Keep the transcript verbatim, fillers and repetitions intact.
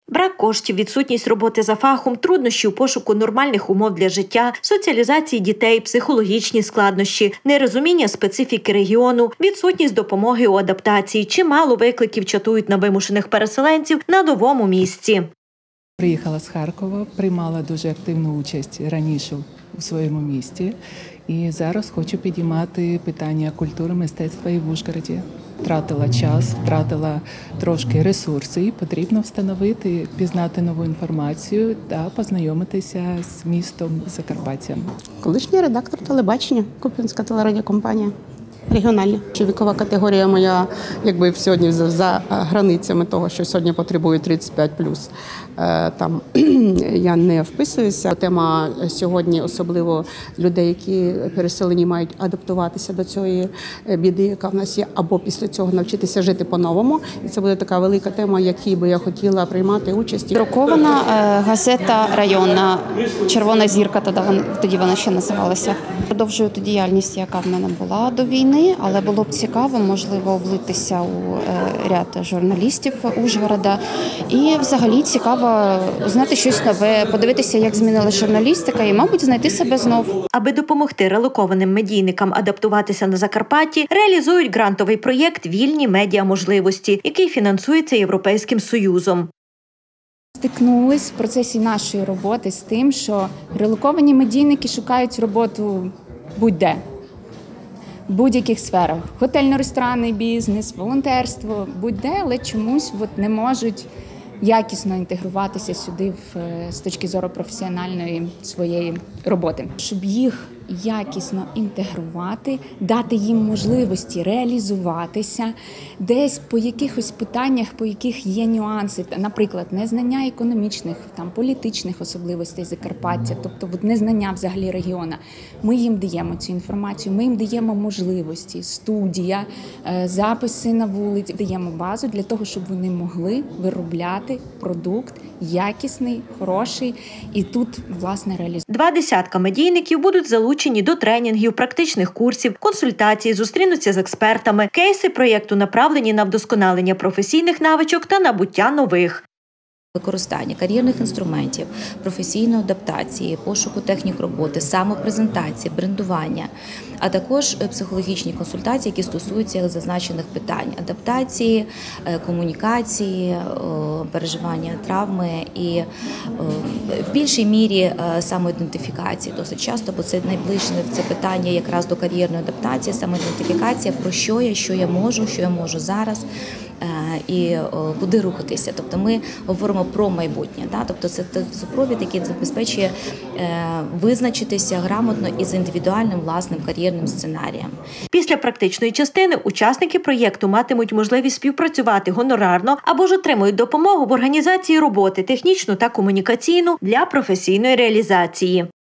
Брак коштів, відсутність роботи за фахом, труднощі у пошуку нормальних умов для життя, соціалізації дітей, психологічні складнощі, нерозуміння специфіки регіону, відсутність допомоги у адаптації. Чимало викликів чатують на вимушених переселенців на новому місці. Приїхала з Харкова, приймала дуже активну участь раніше у своєму місті. І зараз хочу підіймати питання культури, мистецтва і в Ужгороді. Втратила час, втратила трошки ресурси, і потрібно встановити, пізнати нову інформацію та познайомитися з містом Закарпаттям. Колишній редактор телебачення, Куп'янська телерадіокомпанія. Регіональні. Вікова категорія моя, якби сьогодні за границями того, що сьогодні потребує тридцять п'ять плюс, там я не вписуюся. Тема сьогодні, особливо людей, які переселені, мають адаптуватися до цієї біди, яка в нас є, або після цього навчитися жити по-новому. І це буде така велика тема, в якій би я хотіла приймати участь. Друкована газета районна «Червона зірка», тоді вона ще називалася. Продовжую ту діяльність, яка в мене була до війни, але було б цікаво, можливо, влитися у ряд журналістів Ужгорода. І взагалі цікаво знати щось нове, подивитися, як змінилася журналістика і, мабуть, знайти себе знов. Аби допомогти релокованим медійникам адаптуватися на Закарпатті, реалізують грантовий проєкт «Вільні медіаможливості», який фінансується Європейським Союзом. Стикнулись в процесі нашої роботи з тим, що релоковані медійники шукають роботу будь-де, в будь-яких сферах. Готельно-ресторанний бізнес, волонтерство, будь-де, але чомусь от не можуть якісно інтегруватися сюди в, з точки зору професіональної своєї роботи. Щоб їх якісно інтегрувати, дати їм можливості реалізуватися, десь по якихось питаннях, по яких є нюанси, наприклад, незнання економічних, там, політичних особливостей Закарпаття, тобто от, незнання взагалі регіону. Ми їм даємо цю інформацію, ми їм даємо можливості, студія, записи на вулиці, даємо базу для того, щоб вони могли виробляти продукт якісний, хороший і тут, власне, реалізувати. Два десятка медійників будуть залучені до тренінгів, практичних курсів, консультацій, зустрінуться з експертами. Кейси проєкту направлені на вдосконалення професійних навичок та набуття нових. Використання кар'єрних інструментів, професійної адаптації, пошуку технік роботи, самопрезентації, брендування, а також психологічні консультації, які стосуються зазначених питань – адаптації, комунікації, переживання травми і в більшій мірі самоідентифікації. Досить часто, бо це найближче це питання якраз до кар'єрної адаптації, самоідентифікація, про що я, що я можу, що я можу зараз і куди рухатися. Тобто ми говоримо про майбутнє. Да? Тобто це супровід, який забезпечує визначитися грамотно із індивідуальним власним кар'єрним сценарієм. Після практичної частини учасники проєкту матимуть можливість співпрацювати гонорарно або ж отримують допомогу в організації роботи технічну та комунікаційну для професійної реалізації.